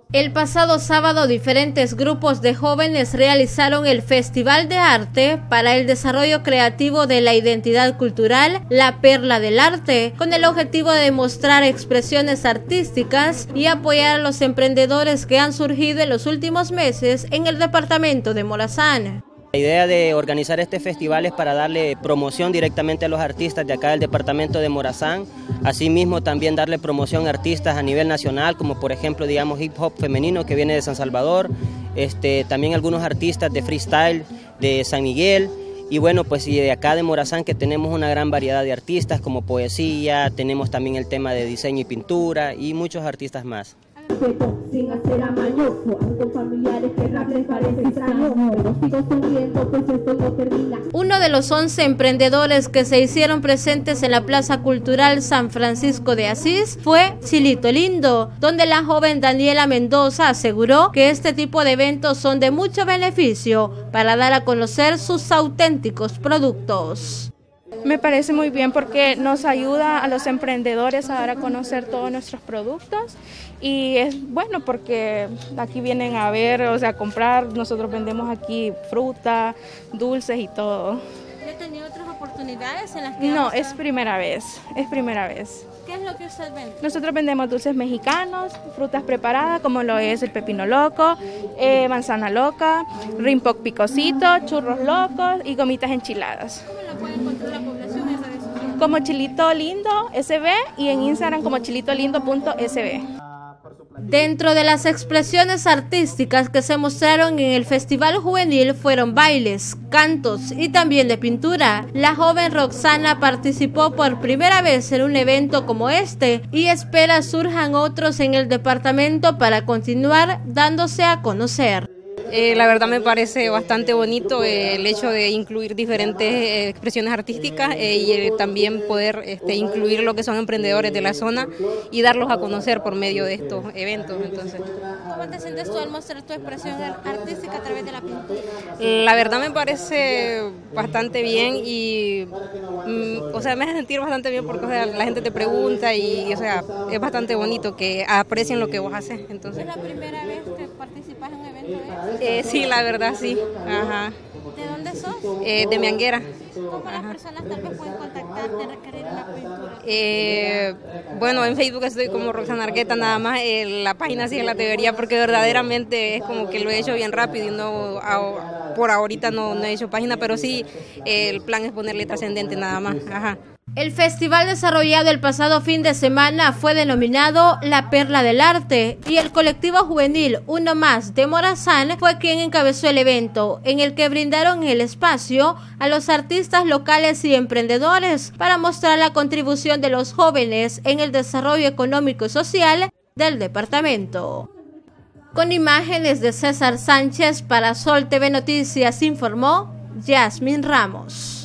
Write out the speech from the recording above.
El pasado sábado, diferentes grupos de jóvenes realizaron el Festival de Arte para el Desarrollo Creativo de la Identidad Cultural, La Perla del Arte, con el objetivo de mostrar expresiones artísticas y apoyar a los emprendedores que han surgido en los últimos meses en el departamento de Morazán. La idea de organizar este festival es para darle promoción directamente a los artistas de acá del departamento de Morazán, asimismo también darle promoción a artistas a nivel nacional, como por ejemplo, digamos, hip hop femenino que viene de San Salvador, también algunos artistas de freestyle de San Miguel, y bueno, pues y de acá de Morazán, que tenemos una gran variedad de artistas como poesía, tenemos también el tema de diseño y pintura y muchos artistas más. Sin hacer amañoso, algo familiares que les parece extraño, pero sigo sonriendo pues esto no termina. Uno de los 11 emprendedores que se hicieron presentes en la Plaza Cultural San Francisco de Asís fue Chilito Lindo, donde la joven Daniela Mendoza aseguró que este tipo de eventos son de mucho beneficio para dar a conocer sus auténticos productos. Me parece muy bien porque nos ayuda a los emprendedores a dar a conocer todos nuestros productos y es bueno porque aquí vienen a ver, o sea, a comprar. Nosotros vendemos aquí fruta, dulces y todo. ¿Ya ha tenido otras oportunidades en las que No, es primera vez, es primera vez. ¿Qué es lo que usted vende? Nosotros vendemos dulces mexicanos, frutas preparadas como lo es el pepino loco, manzana loca, rimpoc picosito, churros locos y gomitas enchiladas. ¿Cómo lo puede encontrar la población en redes sociales? Como Chilito Lindo SB y en Instagram como chilitolindo.sb. Dentro de las expresiones artísticas que se mostraron en el Festival Juvenil fueron bailes, cantos y también de pintura. La joven Roxana participó por primera vez en un evento como este y espera surjan otros en el departamento para continuar dándose a conocer. La verdad me parece bastante bonito el hecho de incluir diferentes expresiones artísticas y también poder incluir lo que son emprendedores de la zona y darlos a conocer por medio de estos eventos. Entonces, ¿cómo te sientes tú al mostrar tu expresión artística a través de la pintura? La verdad me parece bastante bien y o sea, me hace sentir bastante bien porque o sea, la gente te pregunta y o sea, es bastante bonito que aprecien lo que vos haces. Entonces, ¿es la primera vez que participas en un evento de esto? Sí, la verdad sí. Ajá. ¿De dónde sos? De Mianguera. ¿Cómo las personas tal vez pueden contactarte, requerir una pintura? Bueno, en Facebook estoy como Roxana Argueta nada más, la página sí la debería porque verdaderamente es como que lo he hecho bien rápido y no por ahorita no he hecho página, pero sí el plan es ponerle trascendente nada más. Ajá. El festival desarrollado el pasado fin de semana fue denominado La Perla del Arte y el colectivo juvenil Uno Más de Morazán fue quien encabezó el evento, en el que brindaron el espacio a los artistas locales y emprendedores para mostrar la contribución de los jóvenes en el desarrollo económico y social del departamento. Con imágenes de César Sánchez para Sol TV Noticias informó Yasmin Ramos.